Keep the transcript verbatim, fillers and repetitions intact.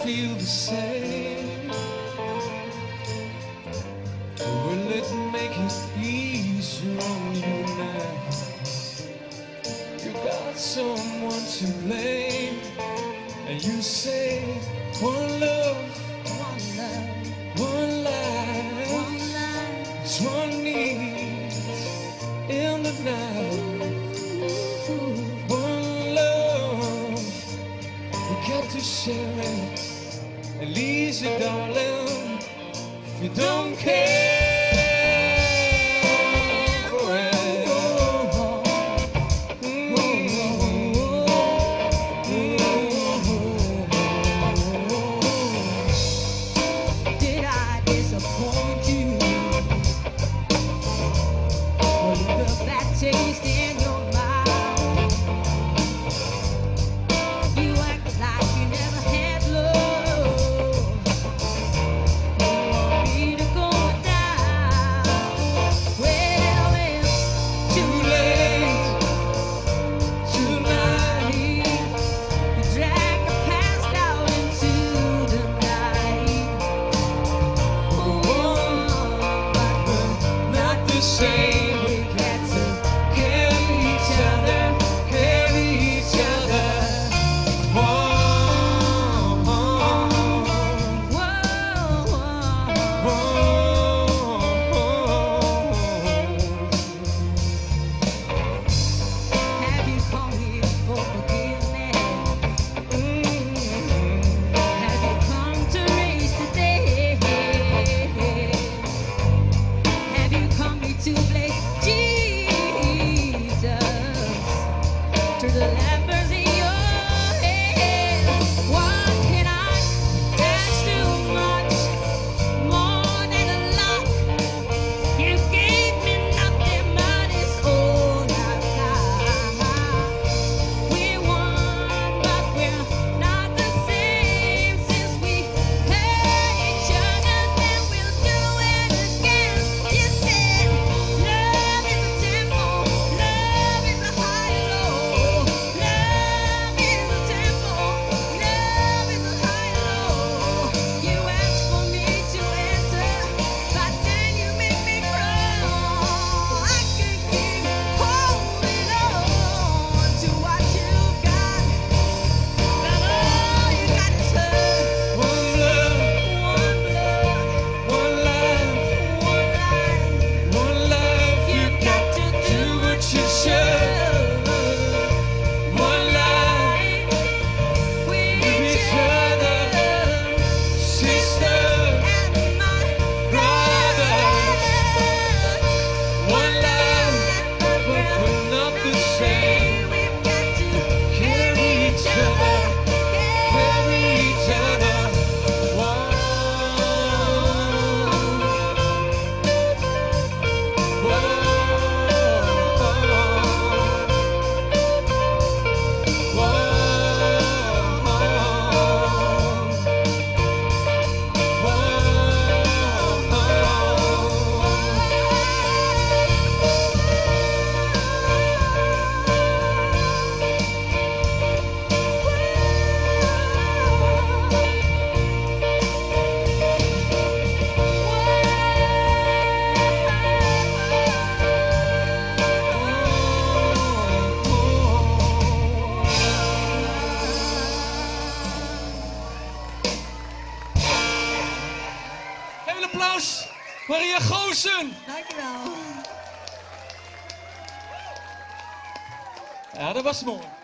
feel the same. Will it make it easier on you now? You got someone to blame, and you say one love, one life, one life, one life is one needs in the night. One love, we got to share it. At least, you darling, if you don't care. Taste in your mouth. You act like you never had love. You want me to go down. Well, it's too late tonight. You drag the past out into the night. Oh, but we're not the same. Applaus, Maria Goossen. Dankjewel. Ja, dat was mooi.